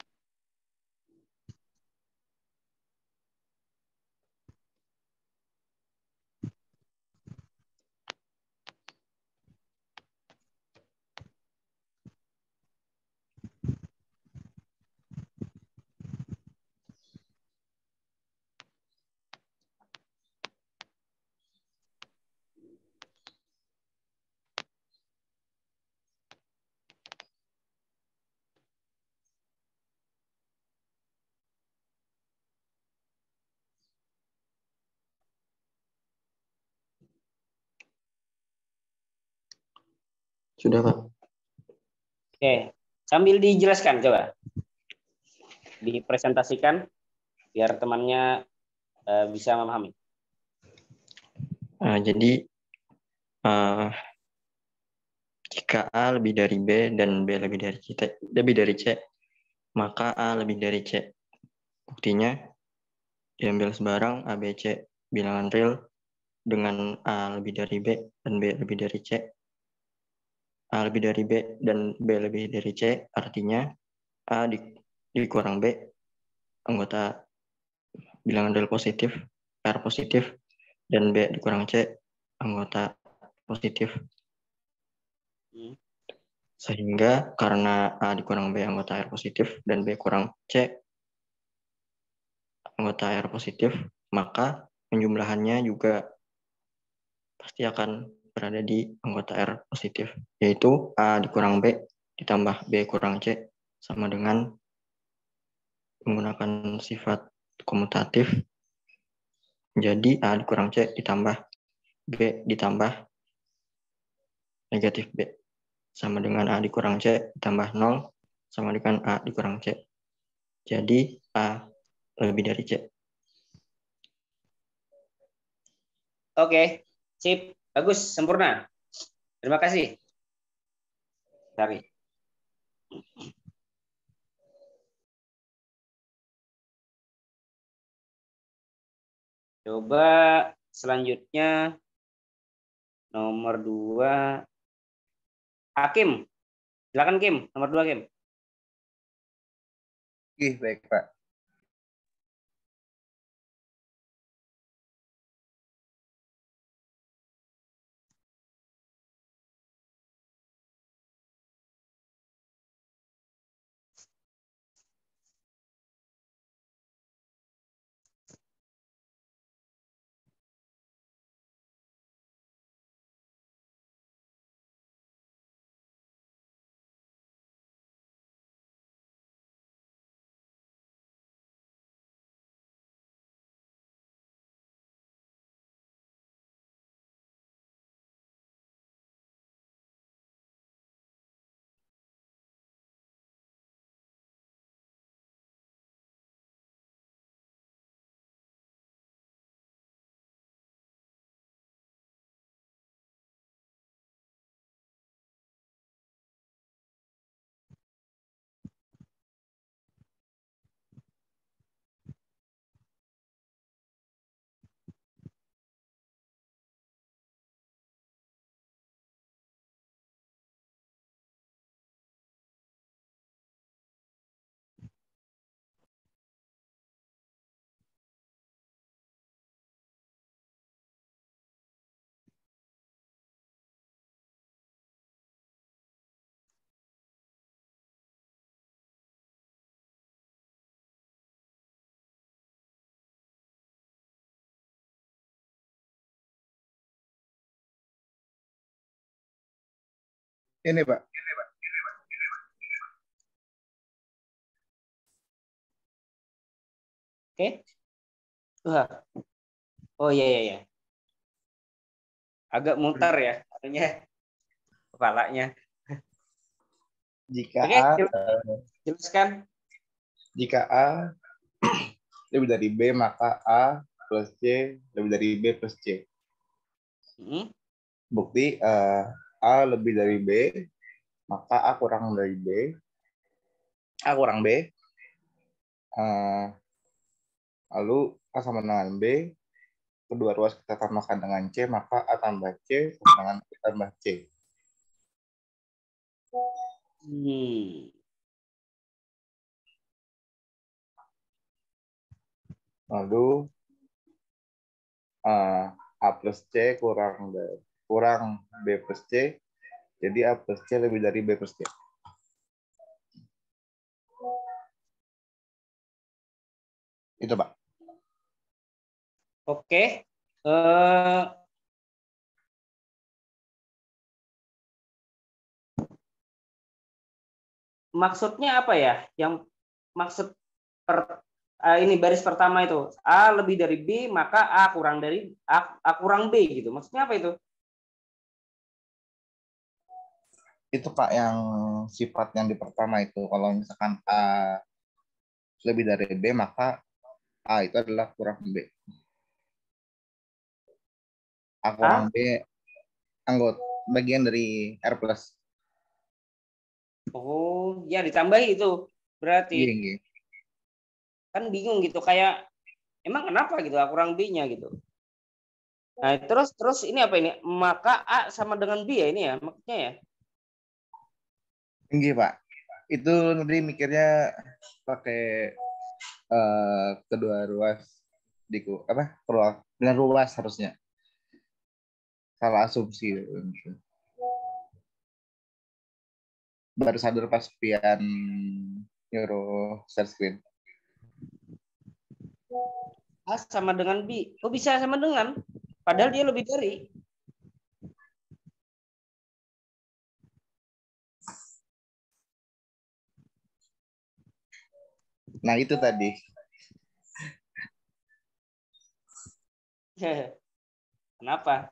Sudah, Pak. Oke, sambil dijelaskan coba. Dipresentasikan biar temannya bisa memahami. Jadi, jika A lebih dari B dan B lebih dari C, maka A lebih dari C. Buktinya, diambil sebarang A, B, C bilangan real dengan A lebih dari B dan B lebih dari C. A lebih dari B dan B lebih dari C artinya A dikurang B, anggota bilangan real positif, R positif, dan B dikurang C, anggota positif. Sehingga karena A dikurang B anggota R positif dan B kurang C anggota R positif, maka penjumlahannya juga pasti akan berada di anggota R positif, yaitu A dikurang B ditambah B kurang C sama dengan menggunakan sifat komutatif. Jadi A dikurang C ditambah B ditambah negatif B sama dengan A dikurang C ditambah 0 sama dengan A dikurang C. Jadi A lebih dari C. Oke, sip. Bagus, sempurna. Terima kasih. Sari. Coba selanjutnya nomor 2. Hakim. Silakan Kim, nomor 2 Kim. Baik, Pak. Ini Pak. Oke. Wah. Oh iya iya iya. Agak mutar ya katanya kepalanya. Jika Oke, A jelaskan. jika A lebih dari B, maka A plus C lebih dari B plus C. Hmm. Bukti A lebih dari B, maka A kurang dari B. A kurang B. Lalu A sama dengan B. Kedua ruas kita tambahkan dengan C, maka A tambah C sama dengan B tambah C. Lalu A plus C kurang B plus C, jadi A plus C lebih dari B plus C. Itu Pak. Oke. Maksudnya apa ya? Yang maksud ini baris pertama itu A lebih dari B maka A kurang dari A kurang B gitu. Maksudnya apa itu? Itu Pak yang sifat yang di pertama itu. Kalau misalkan A lebih dari B, maka A itu adalah kurang B. A kurang B anggota bagian dari R plus. Oh, ya ditambahi itu. Berarti Iya. kan bingung gitu kayak emang kenapa gitu A kurang B-nya gitu. Nah, terus ini apa ini? Maka A sama dengan B ya ini ya maksudnya ya. Tinggi Pak. Itu nanti mikirnya pakai kedua ruas dengan ruas harusnya. Salah asumsi. Baru sadar pas pian nyuruh share screen. A sama dengan B. Oh bisa sama dengan? Padahal dia lebih dari. Nah itu tadi. Kenapa?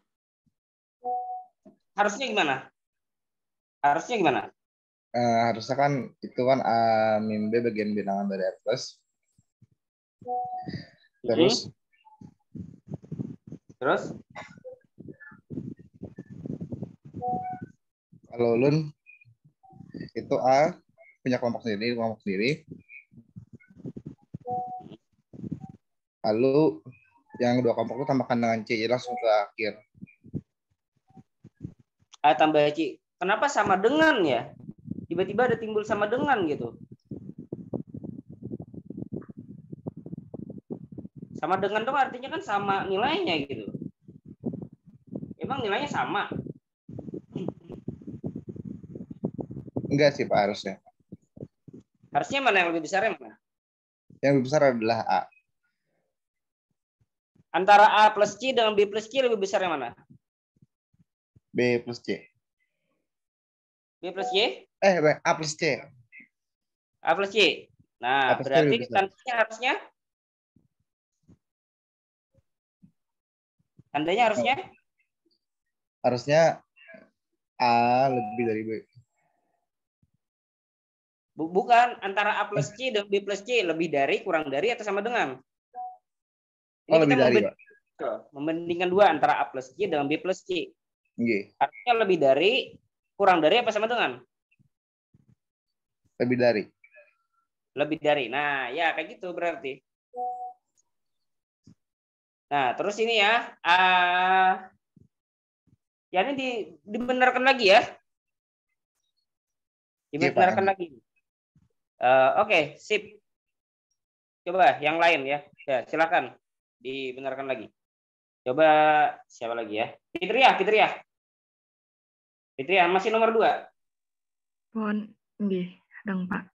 Harusnya gimana? Harusnya gimana? Harusnya kan itu kan A min B bagian bilangan dari R plus. Terus kalau ulun itu A punya kelompok sendiri. Lalu yang kedua kelompok itu tambahkan dengan C, langsung ke akhir. A tambah C. Kenapa sama dengan ya? Tiba-tiba ada timbul sama dengan gitu. Sama dengan dong artinya kan sama nilainya gitu. Emang nilainya sama? Enggak sih Pak harusnya. Harusnya mana yang lebih besar yang mana? Yang lebih besar adalah A. Antara A plus C dengan B plus C lebih besar yang mana? B plus C. B plus C? A plus C. A plus C. Nah, A plus C berarti lebih besar. tandanya harusnya A lebih dari B. Bukan antara A plus C dan B plus C lebih dari, kurang dari, atau sama dengan? Ini lebih kita dari, Pak. Membandingkan dua antara A plus C dengan B plus C. Okay. Artinya lebih dari, kurang dari, apa sama dengan? Lebih dari. Lebih dari. Nah, ya kayak gitu berarti. Nah, terus ini ya. Ya ini dibenarkan lagi ya. Dibenarkan lagi. Oke, sip. Coba yang lain ya. Ya, silakan dibenarkan lagi. Coba siapa lagi ya? Fitriah masih nomor 2. Pon, nggih, dong Pak.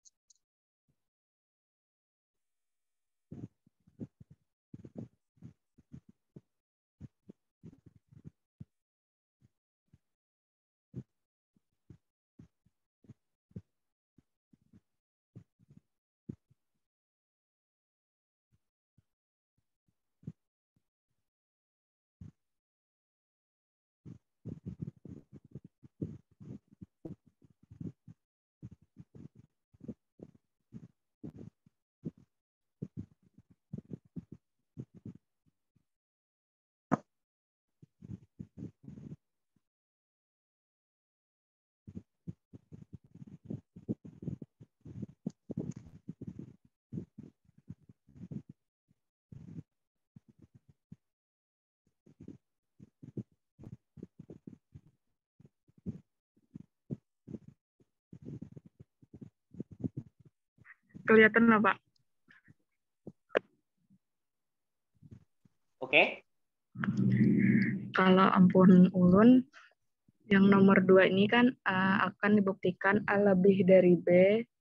kelihatan lah, Pak. Oke. Kalau ampun ulun, yang nomor 2 ini kan akan dibuktikan A lebih dari B,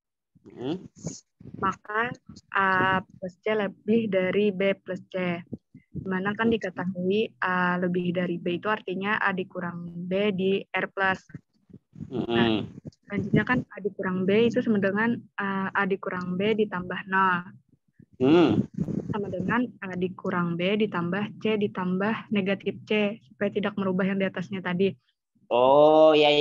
maka A plus C lebih dari B plus C. Dimana kan diketahui A lebih dari B itu artinya A dikurang B di R plus. Nah, selanjutnya kan A dikurang B itu sama dengan A dikurang B ditambah 0. Sama dengan A dikurang B ditambah C ditambah negatif C, supaya tidak merubah yang di atasnya tadi. Oh, ya.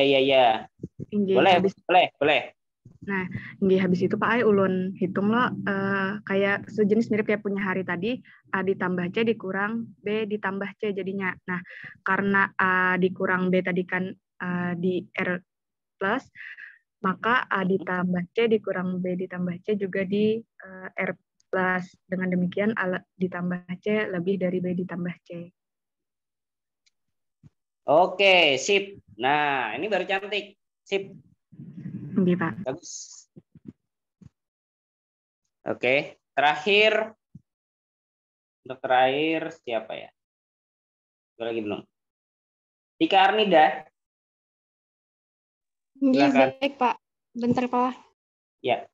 Boleh. Nah, habis itu Pak Ai ulun hitung lo kayak sejenis mirip kayak punya hari tadi, A ditambah C dikurang B ditambah C jadinya. Nah, karena A dikurang B tadi kan di R plus, maka A ditambah C dikurang B ditambah C juga di R plus. Dengan demikian A ditambah C lebih dari B ditambah C. Oke, sip. Nah, ini baru cantik. Sip. Iya, Pak. Bagus. Oke, terakhir. Untuk terakhir siapa ya? Ada lagi belum? Tika Arnida. Iya, Silakan. baik, Pak. Bentar, Pak. Ya.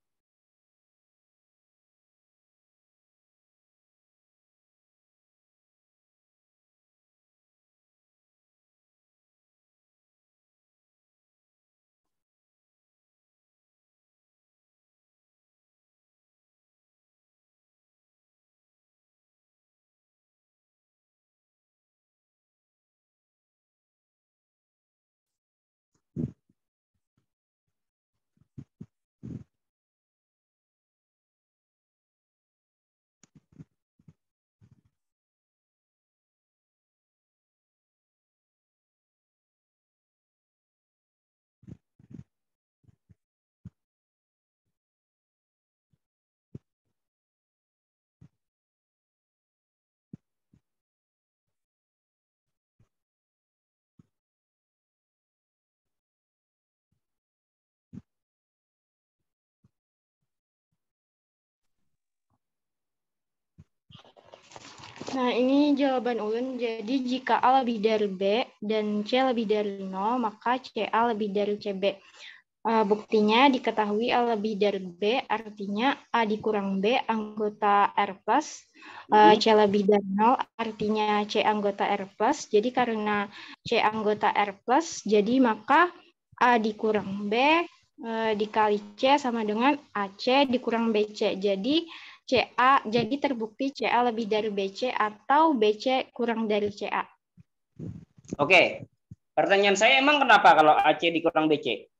Nah, ini jawaban ulun. Jadi, jika A lebih dari B dan C lebih dari 0, maka CA lebih dari CB. Buktinya diketahui A lebih dari B, artinya A dikurang B anggota R plus. C lebih dari 0, artinya C anggota R plus. Jadi, karena C anggota R plus, jadi maka A dikurang B dikali C sama dengan AC dikurang BC. Jadi, CA, jadi terbukti CA lebih dari BC atau BC kurang dari CA. Oke. Pertanyaan saya emang kenapa kalau AC dikurang BC?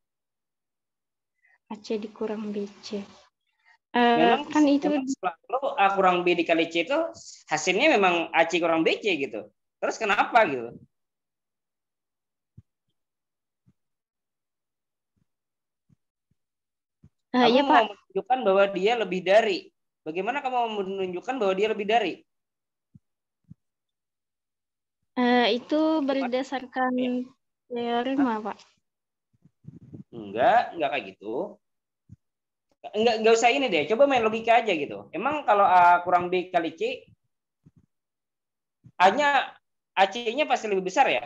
AC dikurang BC. Memang Kan itu selalu A kurang B dikali C itu hasilnya memang AC kurang BC gitu. Terus kenapa gitu? Kamu iya, mau Pak. menunjukkan bahwa dia lebih dari. Bagaimana kamu mau menunjukkan bahwa dia lebih dari? Itu berdasarkan teorema, Pak. Enggak kayak gitu. Enggak usah ini deh. Coba main logika aja gitu. Emang kalau A kurang B kali C, A-nya AC-nya pasti lebih besar ya?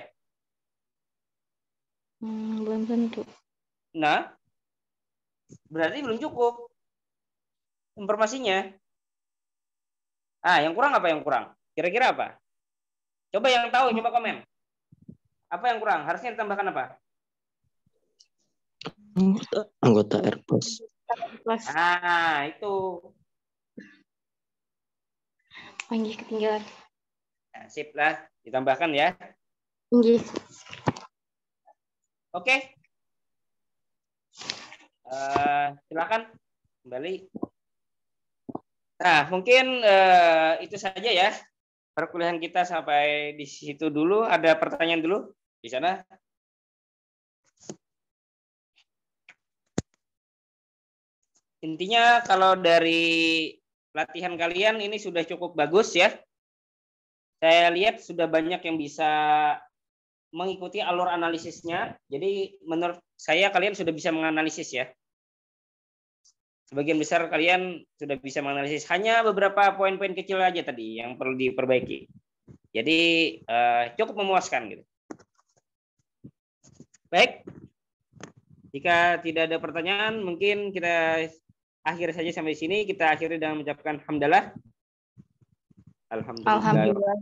Belum tentu. Nah, berarti belum cukup informasinya. Yang kurang apa yang kurang? Kira-kira apa? Coba yang tahu, coba komen. Apa yang kurang? Harusnya ditambahkan apa? Anggota R plus. Itu. Panggil ketinggalan. Nah, sip lah, ditambahkan ya. Oke. Silakan kembali. Nah, mungkin itu saja ya perkuliahan kita sampai di situ dulu. Ada pertanyaan dulu di sana? Intinya kalau dari latihan kalian ini sudah cukup bagus ya. Saya lihat sudah banyak yang bisa mengikuti alur analisisnya. Jadi menurut saya kalian sudah bisa menganalisis ya. sebagian besar kalian sudah bisa menganalisis. Hanya beberapa poin-poin kecil aja tadi yang perlu diperbaiki. Jadi cukup memuaskan gitu. Baik. Jika tidak ada pertanyaan, mungkin kita akhir saja sampai sini. Kita akhiri dengan mengucapkan hamdalah. Alhamdulillah.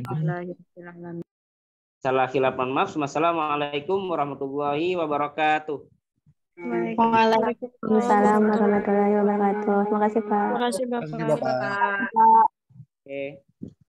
Salah khilaf, mohon maaf. Wassalamualaikum warahmatullahi wabarakatuh. Waalaikumsalam warahmatullahi wabarakatuh. Terima kasih, Pak. Terima kasih, Bapak. Terima kasih, Bapak. Oke.